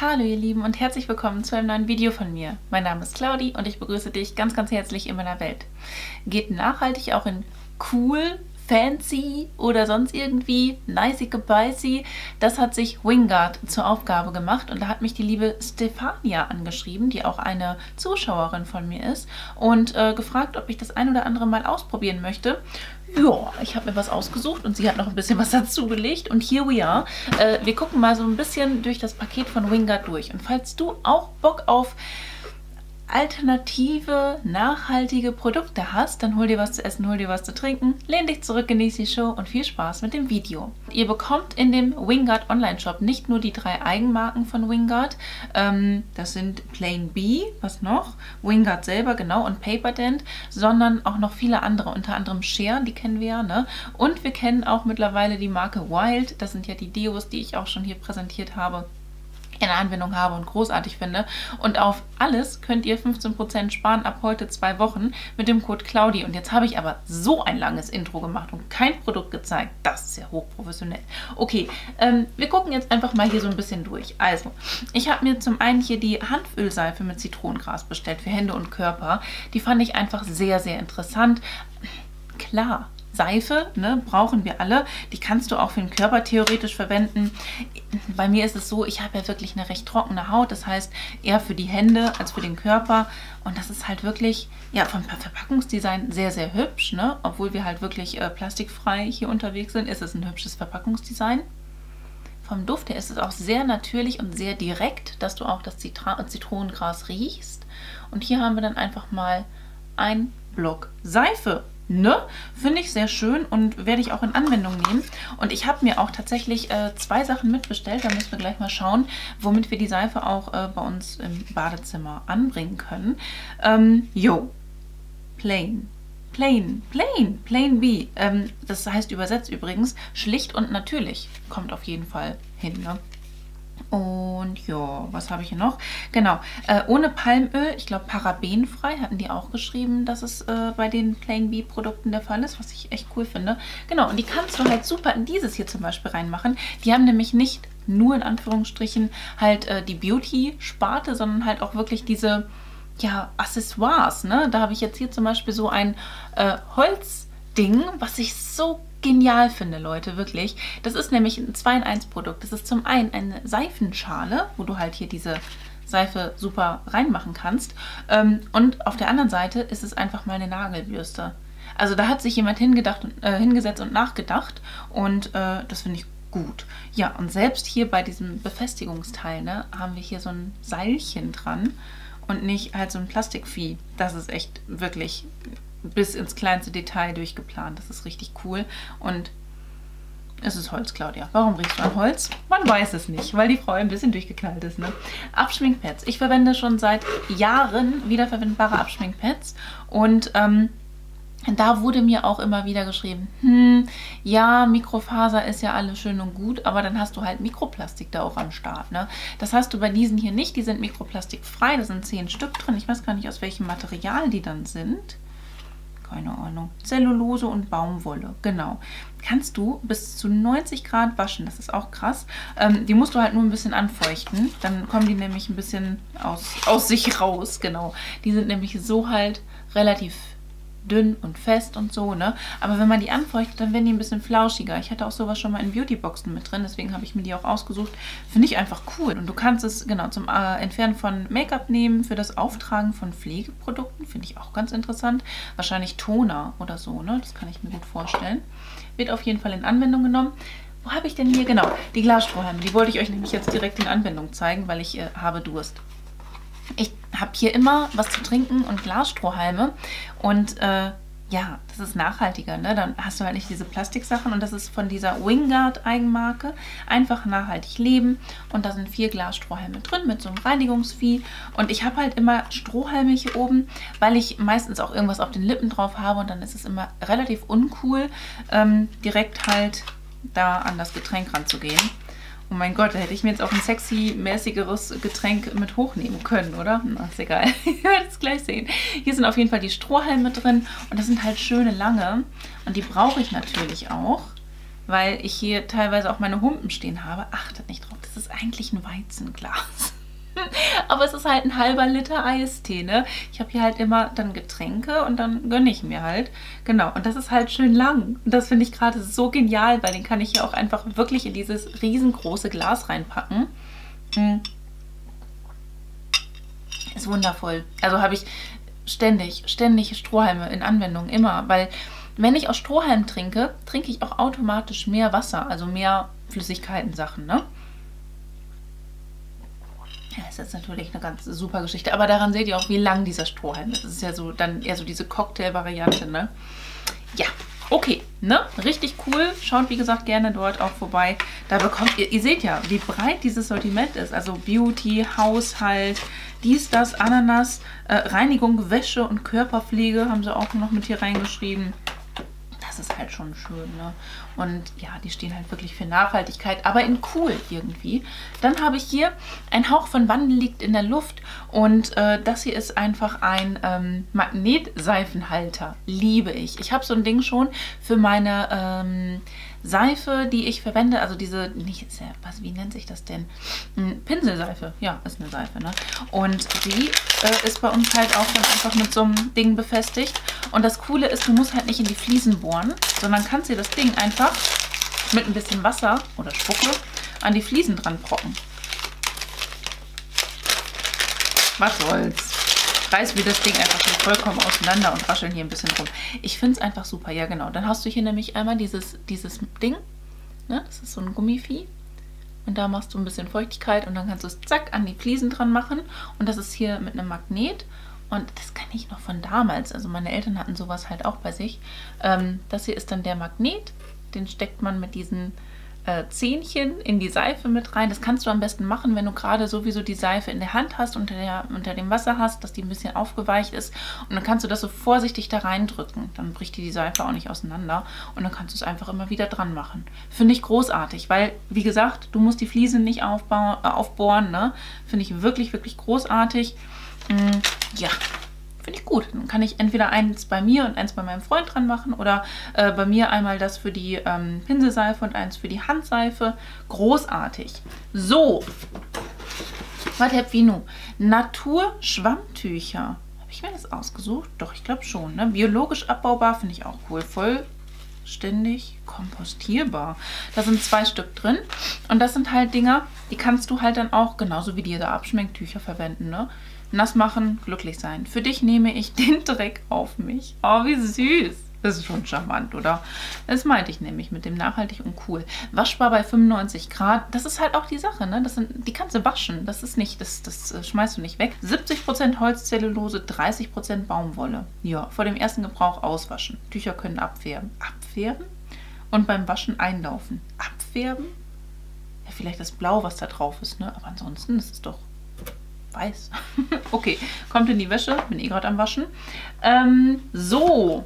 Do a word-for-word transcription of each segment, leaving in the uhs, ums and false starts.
Hallo ihr Lieben und herzlich willkommen zu einem neuen Video von mir. Mein Name ist Claudi und ich begrüße dich ganz, ganz herzlich in meiner Welt. Geht nachhaltig auch in cool, fancy oder sonst irgendwie nicey gebicey? Das hat sich Wingard zur Aufgabe gemacht und da hat mich die liebe Stefania angeschrieben, die auch eine Zuschauerin von mir ist und äh, gefragt, ob ich das ein oder andere mal ausprobieren möchte. Ja, ich habe mir was ausgesucht und sie hat noch ein bisschen was dazu gelegt und here we are. Äh, wir gucken mal so ein bisschen durch das Paket von Wingard durch und falls du auch Bock auf alternative, nachhaltige Produkte hast, dann hol dir was zu essen, hol dir was zu trinken, lehn dich zurück, genieß die Show und viel Spaß mit dem Video. Ihr bekommt in dem Wingard Online-Shop nicht nur die drei Eigenmarken von Wingard, ähm, das sind Plain B, was noch? Wingard selber, genau, und Paperdent, sondern auch noch viele andere, unter anderem Share, die kennen wir ja, ne? Und wir kennen auch mittlerweile die Marke Wild, das sind ja die Deos, die ich auch schon hier präsentiert habe, in der Anwendung habe und großartig finde. Und auf alles könnt ihr fünfzehn Prozent sparen ab heute zwei Wochen mit dem Code Claudi. Und jetzt habe ich aber so ein langes Intro gemacht und kein Produkt gezeigt. Das ist ja hochprofessionell. Okay, ähm, wir gucken jetzt einfach mal hier so ein bisschen durch. Also, ich habe mir zum einen hier die Hanfölseife mit Zitronengras bestellt für Hände und Körper. Die fand ich einfach sehr, sehr interessant. Klar, Seife, ne, brauchen wir alle. Die kannst du auch für den Körper theoretisch verwenden. Bei mir ist es so, ich habe ja wirklich eine recht trockene Haut. Das heißt, eher für die Hände als für den Körper. Und das ist halt wirklich, ja, vom Verpackungsdesign sehr, sehr hübsch, ne? Obwohl wir halt wirklich äh, plastikfrei hier unterwegs sind, ist es ein hübsches Verpackungsdesign. Vom Duft her ist es auch sehr natürlich und sehr direkt, dass du auch das Zitra- Zitronengras riechst. Und hier haben wir dann einfach mal ein Block Seife. Ne? Finde ich sehr schön und werde ich auch in Anwendung nehmen. Und ich habe mir auch tatsächlich äh, zwei Sachen mitbestellt. Da müssen wir gleich mal schauen, womit wir die Seife auch äh, bei uns im Badezimmer anbringen können. Ähm, jo, plain. Plain, plain, plain B. Ähm, das heißt übersetzt übrigens schlicht und natürlich. Kommt auf jeden Fall hin, ne? Und ja, was habe ich hier noch? Genau, äh, ohne Palmöl, ich glaube parabenfrei, hatten die auch geschrieben, dass es äh, bei den Plain B Produkten der Fall ist, was ich echt cool finde. Genau, und die kannst du halt super in dieses hier zum Beispiel reinmachen. Die haben nämlich nicht nur in Anführungsstrichen halt äh, die Beauty-Sparte, sondern halt auch wirklich diese, ja, Accessoires, ne? Da habe ich jetzt hier zum Beispiel so ein äh, Holzding, was ich so genial finde, Leute, wirklich. Das ist nämlich ein zwei in eins Produkt. Das ist zum einen eine Seifenschale, wo du halt hier diese Seife super reinmachen kannst. Ähm, und auf der anderen Seite ist es einfach mal eine Nagelbürste. Also da hat sich jemand hingedacht, äh, hingesetzt und nachgedacht und äh, das finde ich gut. Ja, und selbst hier bei diesem Befestigungsteil, ne, haben wir hier so ein Seilchen dran und nicht halt so ein Plastikvieh. Das ist echt wirklich bis ins kleinste Detail durchgeplant. Das ist richtig cool. Und es ist Holz, Claudia. Warum riechst du an Holz? Man weiß es nicht, weil die Frau ein bisschen durchgeknallt ist, ne? Abschminkpads. Ich verwende schon seit Jahren wiederverwendbare Abschminkpads und ähm, da wurde mir auch immer wieder geschrieben, hm, ja, Mikrofaser ist ja alles schön und gut, aber dann hast du halt Mikroplastik da auch am Start, ne? Das hast du bei diesen hier nicht. Die sind mikroplastikfrei. Da sind zehn Stück drin. Ich weiß gar nicht, aus welchem Material die dann sind. Keine Ahnung. Zellulose und Baumwolle, genau. Kannst du bis zu neunzig Grad waschen, das ist auch krass. Ähm, die musst du halt nur ein bisschen anfeuchten, dann kommen die nämlich ein bisschen aus, aus sich raus, genau. Die sind nämlich so halt relativ dünn und fest und so, ne? Aber wenn man die anfeuchtet, dann werden die ein bisschen flauschiger. Ich hatte auch sowas schon mal in Beautyboxen mit drin, deswegen habe ich mir die auch ausgesucht. Finde ich einfach cool. Und du kannst es, genau, zum äh, Entfernen von Make-up nehmen, für das Auftragen von Pflegeprodukten, finde ich auch ganz interessant. Wahrscheinlich Toner oder so, ne? Das kann ich mir gut vorstellen. Wird auf jeden Fall in Anwendung genommen. Wo habe ich denn hier? Genau, die Glasstrohhalme. Die wollte ich euch nämlich jetzt direkt in Anwendung zeigen, weil ich äh, habe Durst. Ich habe hier immer was zu trinken und Glasstrohhalme und äh, ja, das ist nachhaltiger, ne? Dann hast du halt nicht diese Plastiksachen und das ist von dieser Wingard Eigenmarke. Einfach nachhaltig leben und da sind vier Glasstrohhalme drin mit so einem Reinigungsvieh und ich habe halt immer Strohhalme hier oben, weil ich meistens auch irgendwas auf den Lippen drauf habe und dann ist es immer relativ uncool, ähm, direkt halt da an das Getränk ranzugehen. Oh mein Gott, da hätte ich mir jetzt auch ein sexy-mäßigeres Getränk mit hochnehmen können, oder? Na, ist egal. Ihr werdet es gleich sehen. Hier sind auf jeden Fall die Strohhalme drin und das sind halt schöne lange. Und die brauche ich natürlich auch, weil ich hier teilweise auch meine Humpen stehen habe. Achtet nicht drauf, das ist eigentlich ein Weizenglas. Aber es ist halt ein halber Liter Eistee, ne? Ich habe hier halt immer dann Getränke und dann gönne ich mir halt. Genau, und das ist halt schön lang. Und das finde ich gerade so genial, weil den kann ich hier auch einfach wirklich in dieses riesengroße Glas reinpacken. Mm. Ist wundervoll. Also habe ich ständig, ständig Strohhalme in Anwendung, immer. Weil wenn ich aus Strohhalm trinke, trinke ich auch automatisch mehr Wasser, also mehr Flüssigkeiten-Sachen, ne? Ja, ist jetzt natürlich eine ganz super Geschichte. Aber daran seht ihr auch, wie lang dieser Strohhalm ist. Das ist ja so dann eher so diese Cocktail-Variante, ne? Ja, okay, ne? Richtig cool. Schaut, wie gesagt, gerne dort auch vorbei. Da bekommt ihr, ihr seht ja, wie breit dieses Sortiment ist. Also Beauty, Haushalt, dies, das, Ananas, äh, Reinigung, Wäsche und Körperpflege haben sie auch noch mit hier reingeschrieben. Das ist halt schon schön, ne? Und ja, die stehen halt wirklich für Nachhaltigkeit, aber in cool irgendwie. Dann habe ich hier ein Hauch von Wandel liegt in der Luft und äh, das hier ist einfach ein ähm, Magnetseifenhalter. Liebe ich. Ich habe so ein Ding schon für meine ähm, Seife, die ich verwende, also diese, nicht, was, wie nennt sich das denn? Pinselseife, ja, ist eine Seife, ne? Und die äh, ist bei uns halt auch dann einfach mit so einem Ding befestigt. Und das Coole ist, du musst halt nicht in die Fliesen bohren, sondern kannst dir das Ding einfach mit ein bisschen Wasser oder Spucke an die Fliesen dran proppen. Was soll's? Reißen wir das Ding einfach hier vollkommen auseinander und rascheln hier ein bisschen rum. Ich finde es einfach super. Ja, genau. Dann hast du hier nämlich einmal dieses, dieses Ding. Ne? Das ist so ein Gummivieh. Und da machst du ein bisschen Feuchtigkeit und dann kannst du es zack an die Fliesen dran machen. Und das ist hier mit einem Magnet. Und das kenne ich noch von damals. Also meine Eltern hatten sowas halt auch bei sich. Ähm, das hier ist dann der Magnet. Den steckt man mit diesen äh, Zähnchen in die Seife mit rein. Das kannst du am besten machen, wenn du gerade sowieso die Seife in der Hand hast, unter, der, unter dem Wasser hast, dass die ein bisschen aufgeweicht ist. Und dann kannst du das so vorsichtig da reindrücken. Dann bricht dir die Seife auch nicht auseinander. Und dann kannst du es einfach immer wieder dran machen. Finde ich großartig, weil, wie gesagt, du musst die Fliese nicht aufbauen, äh, aufbohren. Ne? Finde ich wirklich, wirklich großartig. Mm, ja. Finde ich gut. Dann kann ich entweder eins bei mir und eins bei meinem Freund dran machen oder äh, bei mir einmal das für die ähm, Pinselseife und eins für die Handseife. Großartig. So. Was habt ihr nun? Natur-Schwammtücher. Habe ich mir das ausgesucht? Doch, ich glaube schon. Ne? Biologisch abbaubar finde ich auch cool. Vollständig kompostierbar. Da sind zwei Stück drin. Und das sind halt Dinger, die kannst du halt dann auch genauso wie diese Abschminktücher verwenden, ne? Nass machen, glücklich sein. Für dich nehme ich den Dreck auf mich. Oh, wie süß. Das ist schon charmant, oder? Das meinte ich nämlich mit dem nachhaltig und cool. Waschbar bei fünfundneunzig Grad. Das ist halt auch die Sache, ne? Das sind, die kannst du waschen. Das ist nicht, das, das schmeißt du nicht weg. siebzig Prozent Holzzellulose, dreißig Prozent Baumwolle. Ja, vor dem ersten Gebrauch auswaschen. Tücher können abfärben. Abfärben? Und beim Waschen einlaufen. Abfärben? Ja, vielleicht das Blau, was da drauf ist, ne? Aber ansonsten ist es doch weiß. Okay, kommt in die Wäsche. Bin eh gerade am Waschen. Ähm, so.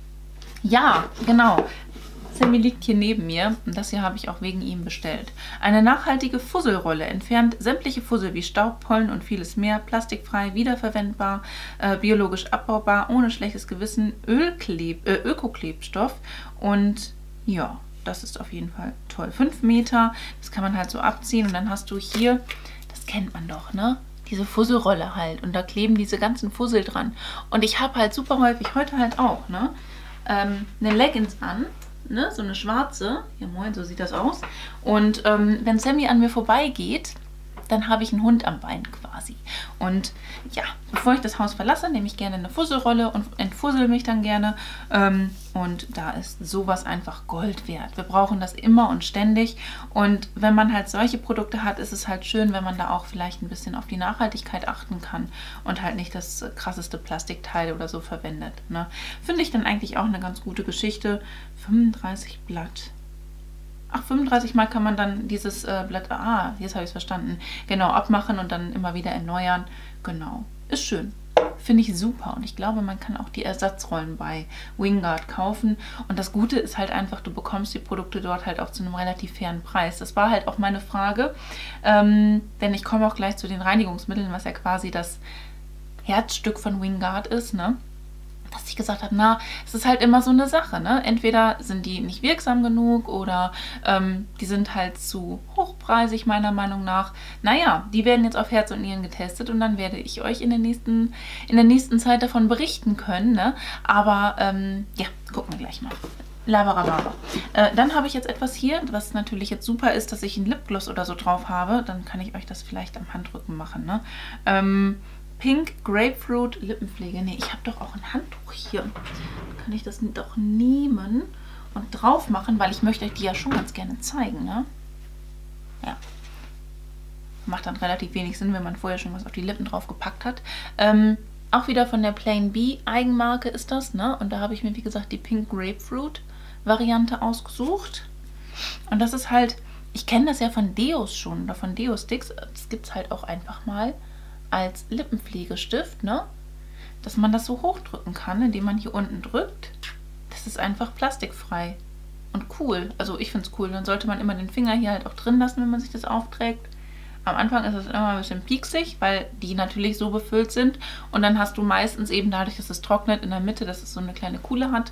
Ja, genau. Sammy liegt hier neben mir und das hier habe ich auch wegen ihm bestellt. Eine nachhaltige Fusselrolle entfernt sämtliche Fussel wie Staub, Pollen und vieles mehr. Plastikfrei, wiederverwendbar, äh, biologisch abbaubar, ohne schlechtes Gewissen, Ölkleb, äh, Ökoklebstoff und ja, das ist auf jeden Fall toll. fünf Meter, das kann man halt so abziehen und dann hast du hier, das kennt man doch, ne? Diese Fusselrolle halt und da kleben diese ganzen Fussel dran. Und ich habe halt super häufig, heute halt auch, ne, ähm, eine Leggings an, ne, so eine schwarze, ja moin, so sieht das aus. Und ähm, wenn Sammy an mir vorbeigeht, dann habe ich einen Hund am Bein quasi. Und ja, bevor ich das Haus verlasse, nehme ich gerne eine Fusselrolle und entfussel mich dann gerne. Ähm, und da ist sowas einfach Gold wert. Wir brauchen das immer und ständig. Und wenn man halt solche Produkte hat, ist es halt schön, wenn man da auch vielleicht ein bisschen auf die Nachhaltigkeit achten kann und halt nicht das krasseste Plastikteil oder so verwendet. Ne? Finde ich dann eigentlich auch eine ganz gute Geschichte. fünfunddreißig Blatt. Ach, fünfunddreißig Mal kann man dann dieses äh, Blatt, ah, jetzt habe ich es verstanden, genau, abmachen und dann immer wieder erneuern. Genau, ist schön. Finde ich super und ich glaube, man kann auch die Ersatzrollen bei Wingard kaufen. Und das Gute ist halt einfach, du bekommst die Produkte dort halt auch zu einem relativ fairen Preis. Das war halt auch meine Frage, ähm, denn ich komme auch gleich zu den Reinigungsmitteln, was ja quasi das Herzstück von Wingard ist, ne? dass ich gesagt habe, na, es ist halt immer so eine Sache, ne? Entweder sind die nicht wirksam genug oder ähm, die sind halt zu hochpreisig, meiner Meinung nach. Naja, die werden jetzt auf Herz und Nieren getestet und dann werde ich euch in der nächsten, in der nächsten Zeit davon berichten können, ne? Aber, ähm, ja, gucken wir gleich mal. Labarababa. Äh, dann habe ich jetzt etwas hier, was natürlich jetzt super ist, dass ich einen Lipgloss oder so drauf habe. Dann kann ich euch das vielleicht am Handrücken machen, ne? Ähm, Pink Grapefruit Lippenpflege. Ne, ich habe doch auch ein Handtuch hier. Kann ich das doch nehmen und drauf machen, weil ich möchte euch die ja schon ganz gerne zeigen, ne? Ja. Macht dann relativ wenig Sinn, wenn man vorher schon was auf die Lippen drauf gepackt hat. Ähm, auch wieder von der Plain B Eigenmarke ist das, ne? Und da habe ich mir, wie gesagt, die Pink Grapefruit Variante ausgesucht. Und das ist halt, ich kenne das ja von Deos schon, oder von Deo-Sticks. Das gibt es halt auch einfach mal als Lippenpflegestift, ne? Dass man das so hochdrücken kann, indem man hier unten drückt. Das ist einfach plastikfrei und cool. Also ich finde es cool. Dann sollte man immer den Finger hier halt auch drin lassen, wenn man sich das aufträgt. Am Anfang ist es immer ein bisschen pieksig, weil die natürlich so befüllt sind. Und dann hast du meistens eben dadurch, dass es trocknet, in der Mitte, dass es so eine kleine Kuhle hat.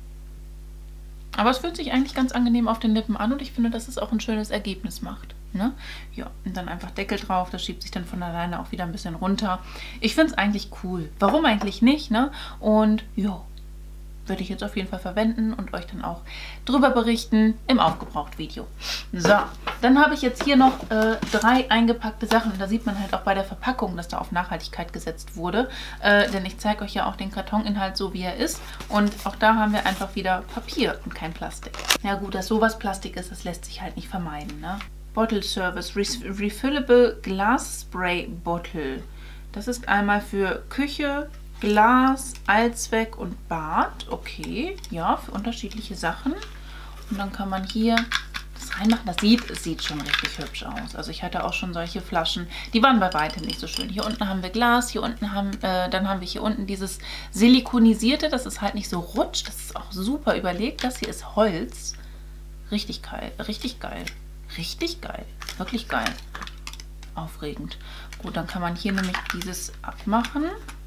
Aber es fühlt sich eigentlich ganz angenehm auf den Lippen an und ich finde, dass es auch ein schönes Ergebnis macht. Ne? Ja, und dann einfach Deckel drauf, das schiebt sich dann von alleine auch wieder ein bisschen runter. Ich finde es eigentlich cool. Warum eigentlich nicht, ne? Und ja, würde ich jetzt auf jeden Fall verwenden und euch dann auch drüber berichten im Aufgebraucht-Video. So, dann habe ich jetzt hier noch äh, drei eingepackte Sachen. Und da sieht man halt auch bei der Verpackung, dass da auf Nachhaltigkeit gesetzt wurde. Äh, denn ich zeige euch ja auch den Kartoninhalt so, wie er ist. Und auch da haben wir einfach wieder Papier und kein Plastik. Ja gut, dass sowas Plastik ist, das lässt sich halt nicht vermeiden, ne? Bottle Service, Refillable Glass Spray Bottle. Das ist einmal für Küche, Glas, Allzweck und Bad. Okay, ja, für unterschiedliche Sachen. Und dann kann man hier das reinmachen. Das sieht, es sieht schon richtig hübsch aus. Also ich hatte auch schon solche Flaschen. Die waren bei weitem nicht so schön. Hier unten haben wir Glas, hier unten haben, äh, dann haben wir hier unten dieses Silikonisierte. Das ist halt nicht so rutscht. Das ist auch super überlegt. Das hier ist Holz. Richtig geil, richtig geil. Richtig geil. Wirklich geil. Aufregend. Gut, dann kann man hier nämlich dieses abmachen.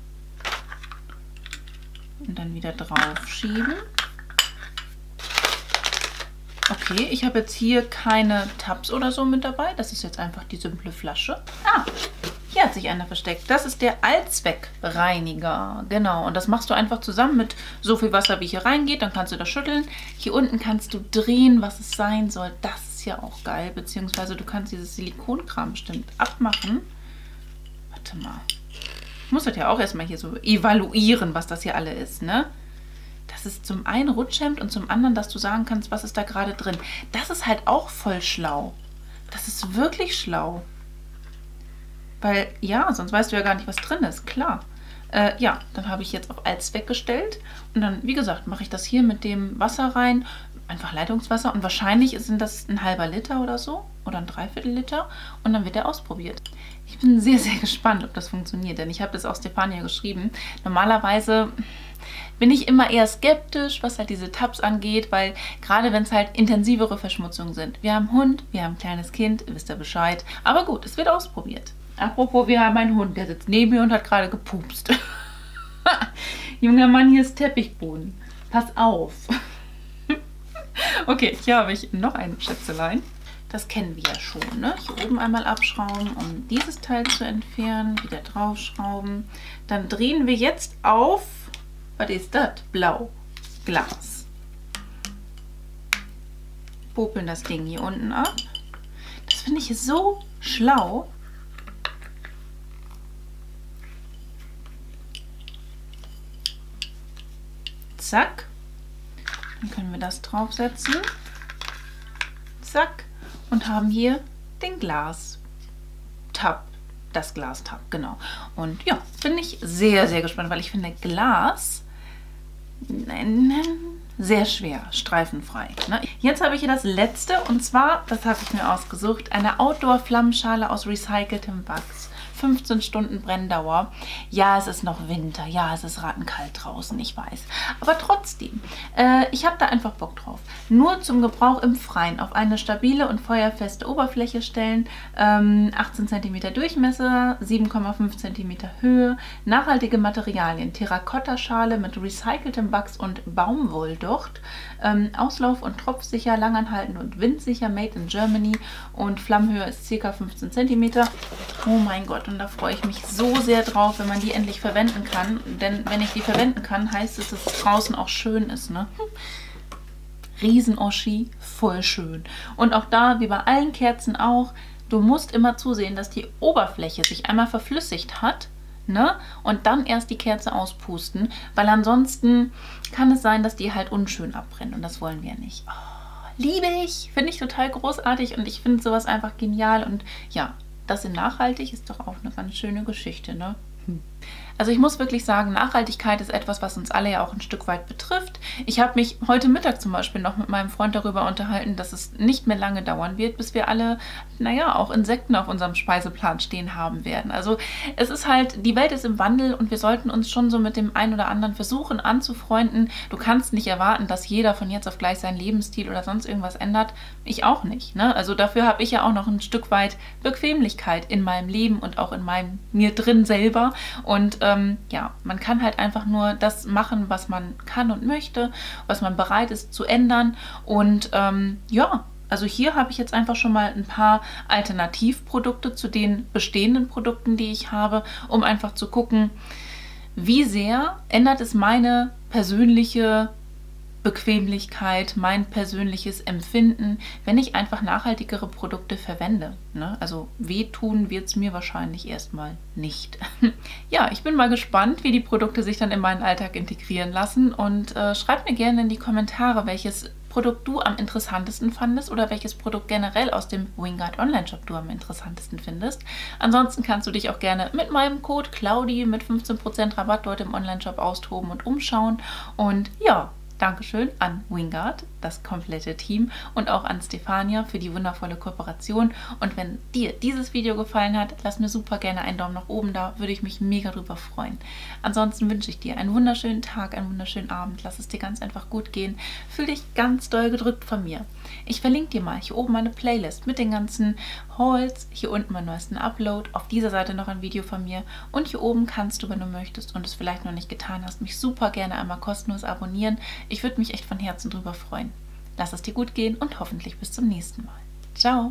Und dann wieder drauf schieben. Okay, ich habe jetzt hier keine Tabs oder so mit dabei. Das ist jetzt einfach die simple Flasche. Ah, hier hat sich einer versteckt. Das ist der Allzweckreiniger. Genau, und das machst du einfach zusammen mit so viel Wasser, wie hier reingeht. Dann kannst du das schütteln. Hier unten kannst du drehen, was es sein soll. Das ist ja auch geil. Beziehungsweise du kannst dieses Silikonkram bestimmt abmachen. Warte mal. Ich muss das ja auch erstmal hier so evaluieren, was das hier alle ist, ne? Das ist zum einen Rutschhemd und zum anderen, dass du sagen kannst, was ist da gerade drin. Das ist halt auch voll schlau. Das ist wirklich schlau. Weil, ja, sonst weißt du ja gar nicht, was drin ist. Klar. Äh, ja, dann habe ich jetzt auf Allzweck gestellt. Und dann, wie gesagt, mache ich das hier mit dem Wasser rein. Einfach Leitungswasser. Und wahrscheinlich sind das ein halber Liter oder so. Oder ein Dreiviertel Liter. Und dann wird der ausprobiert. Ich bin sehr, sehr gespannt, ob das funktioniert. Denn ich habe das auch Stefania geschrieben. Normalerweise bin ich immer eher skeptisch, was halt diese Tabs angeht, weil gerade wenn es halt intensivere Verschmutzungen sind. Wir haben einen Hund, wir haben ein kleines Kind, wisst ihr Bescheid. Aber gut, es wird ausprobiert. Apropos, wir haben einen Hund, der sitzt neben mir und hat gerade gepupst. Junger Mann, hier ist Teppichboden. Pass auf. Okay, hier habe ich noch ein Schätzelein. Das kennen wir ja schon, ne? Hier oben einmal abschrauben, um dieses Teil zu entfernen. Wieder draufschrauben. Dann drehen wir jetzt auf, was ist das? Blau. Glas. Popeln das Ding hier unten ab. Das finde ich so schlau. Zack. Dann können wir das draufsetzen. Zack. Und haben hier den Glas-Tab. Das Glas-Tab, genau. Und ja, bin ich sehr, sehr gespannt, weil ich finde Glas sehr schwer, streifenfrei. Ne? Jetzt habe ich hier das letzte und zwar, das habe ich mir ausgesucht, eine Outdoor-Flammenschale aus recyceltem Wachs. fünfzehn Stunden Brenndauer. Ja, es ist noch Winter. Ja, es ist rattenkalt draußen, ich weiß. Aber trotzdem, äh, ich habe da einfach Bock drauf. Nur zum Gebrauch im Freien auf eine stabile und feuerfeste Oberfläche stellen. Ähm, achtzehn Zentimeter Durchmesser, sieben Komma fünf Zentimeter Höhe. Nachhaltige Materialien. Terrakotta-Schale mit recyceltem Wachs und Baumwolldocht. Ähm, Auslauf- und tropfsicher, langanhaltend und windsicher, made in Germany. Und Flammenhöhe ist ca. fünfzehn Zentimeter. Oh mein Gott. Und da freue ich mich so sehr drauf, wenn man die endlich verwenden kann. Denn wenn ich die verwenden kann, heißt es, dass es draußen auch schön ist. Ne? Riesen-Oschi, voll schön. Und auch da, wie bei allen Kerzen auch, du musst immer zusehen, dass die Oberfläche sich einmal verflüssigt hat. Ne? Und dann erst die Kerze auspusten, weil ansonsten kann es sein, dass die halt unschön abbrennt. Und das wollen wir nicht. Oh, liebe ich, finde ich total großartig und ich finde sowas einfach genial. Und ja, das in nachhaltig ist doch auch eine ganz schöne Geschichte, ne? Hm. Also ich muss wirklich sagen, Nachhaltigkeit ist etwas, was uns alle ja auch ein Stück weit betrifft. Ich habe mich heute Mittag zum Beispiel noch mit meinem Freund darüber unterhalten, dass es nicht mehr lange dauern wird, bis wir alle, naja, auch Insekten auf unserem Speiseplan stehen haben werden. Also es ist halt, die Welt ist im Wandel und wir sollten uns schon so mit dem einen oder anderen versuchen anzufreunden. Du kannst nicht erwarten, dass jeder von jetzt auf gleich seinen Lebensstil oder sonst irgendwas ändert. Ich auch nicht, ne? Also dafür habe ich ja auch noch ein Stück weit Bequemlichkeit in meinem Leben und auch in meinem mir drin selber. Und ähm, ja, man kann halt einfach nur das machen, was man kann und möchte, was man bereit ist zu ändern. Und ähm, ja, also hier habe ich jetzt einfach schon mal ein paar Alternativprodukte zu den bestehenden Produkten, die ich habe, um einfach zu gucken, wie sehr ändert es meine persönliche Bequemlichkeit, mein persönliches Empfinden, wenn ich einfach nachhaltigere Produkte verwende. Ne? Also wehtun wird es mir wahrscheinlich erstmal nicht. Ja, ich bin mal gespannt, wie die Produkte sich dann in meinen Alltag integrieren lassen und äh, schreib mir gerne in die Kommentare, welches Produkt du am interessantesten fandest oder welches Produkt generell aus dem Wingard Online-Shop du am interessantesten findest. Ansonsten kannst du dich auch gerne mit meinem Code Claudi mit fünfzehn Prozent Rabatt dort im Online-Shop austoben und umschauen. Und ja, Dankeschön an Wingard, das komplette Team und auch an Stefania für die wundervolle Kooperation. Und wenn dir dieses Video gefallen hat, lass mir super gerne einen Daumen nach oben da, würde ich mich mega drüber freuen. Ansonsten wünsche ich dir einen wunderschönen Tag, einen wunderschönen Abend. Lass es dir ganz einfach gut gehen. Fühl dich ganz doll gedrückt von mir. Ich verlinke dir mal hier oben meine Playlist mit den ganzen Hauls, hier unten meinen neuesten Upload, auf dieser Seite noch ein Video von mir und hier oben kannst du, wenn du möchtest und es vielleicht noch nicht getan hast, mich super gerne einmal kostenlos abonnieren. Ich würde mich echt von Herzen drüber freuen. Lass es dir gut gehen und hoffentlich bis zum nächsten Mal. Ciao!